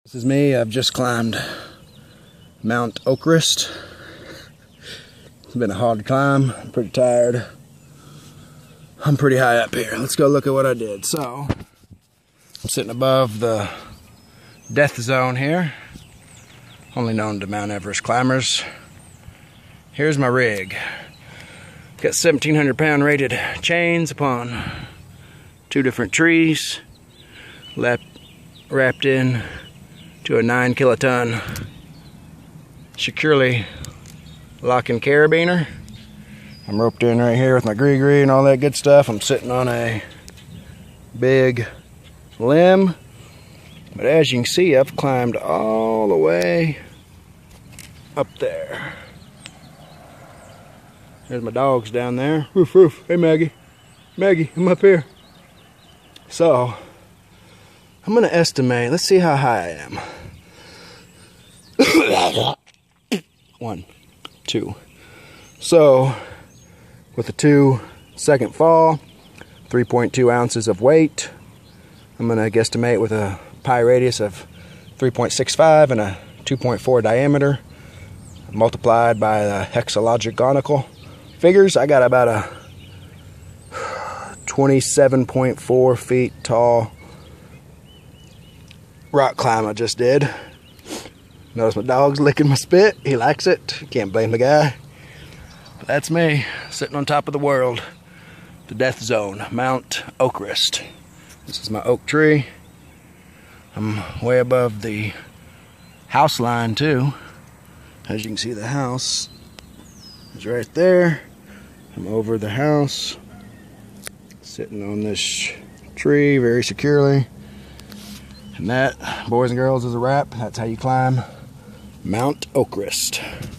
This is me. I've just climbed Mount Oakrest. It's been a hard climb. I'm pretty tired. I'm pretty high up here. Let's go look at what I did. So, I'm sitting above the death zone here, only known to Mount Everest climbers. Here's my rig. Got 1,700 pound rated chains upon 2 different trees, wrapped in to a 9 kiloton securely locking carabiner. I'm roped in right here with my gree and all that good stuff. I'm sitting on a big limb, but as you can see, I've climbed all the way up there. There's my dogs down there. Roof, roof. Hey, Maggie. Maggie, I'm up here. So, I'm going to estimate. Let's see how high I am. 1, 2. So, with a 2-second fall, 3.2 ounces of weight. I'm going to guesstimate with a pi radius of 3.65 and a 2.4 diameter, multiplied by the hexalogiconical figures. I got about a 27.4 feet tall rock climb I just did. Notice my dog's licking my spit. He likes it. Can't blame the guy. But that's me, sitting on top of the world. The death zone, Mount Oakrest. This is my oak tree. I'm way above the house line too. As you can see, the house is right there. I'm over the house, sitting on this tree very securely. And that, boys and girls, is a wrap. That's how you climb Mount Oakrest.